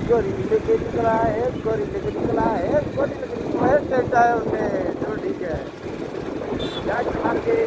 गोरी लेके निकला है, गोरी लेके निकला है, गोरी लेके निकला है, कहता है उनने। चलो ठीक है, जाट मार के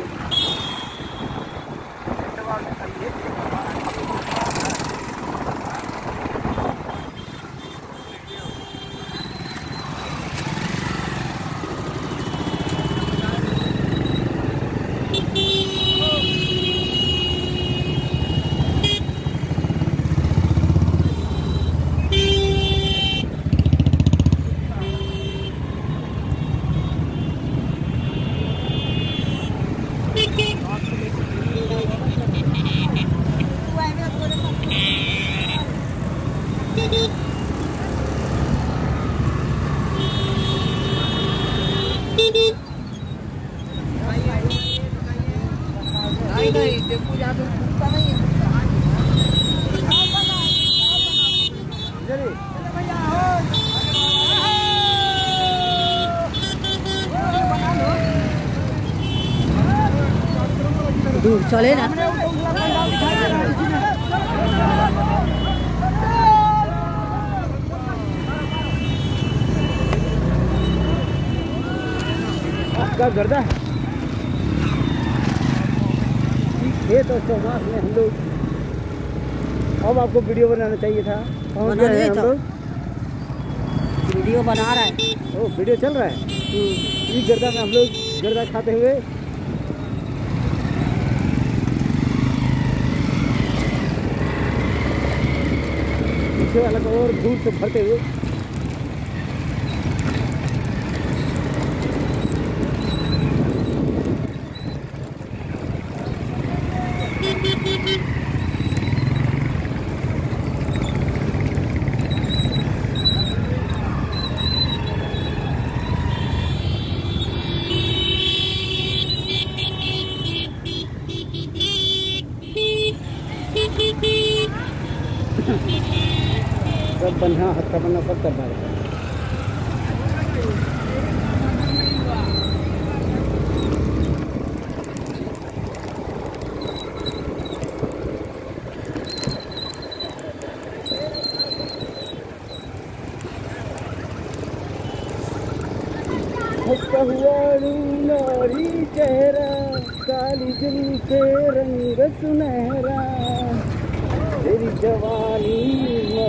नहीं टेम्पो जहाँ पे रुकता नहीं है। दूर चले ना। आपका गर्दा ये तो चौमास में हम लोग अब आपको वीडियो बनाना चाहिए था। बना लिए हम लोग वीडियो बना रहा है। ओ वीडियो चल रहा है। इस गर्दा में हम लोग गर्दा खाते हुए पीछे वाला को और दूर से भरते हुए सब बन्हा हत्था बन्ना सब कर रहा है। नारी चेहरा काली दिल से रंग सुनहरा तेरी जवानी